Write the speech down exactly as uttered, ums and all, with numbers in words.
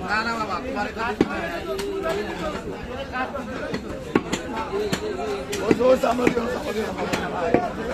ना ना बाबा तुम्हारे काट वो जो समझ लो समझ लो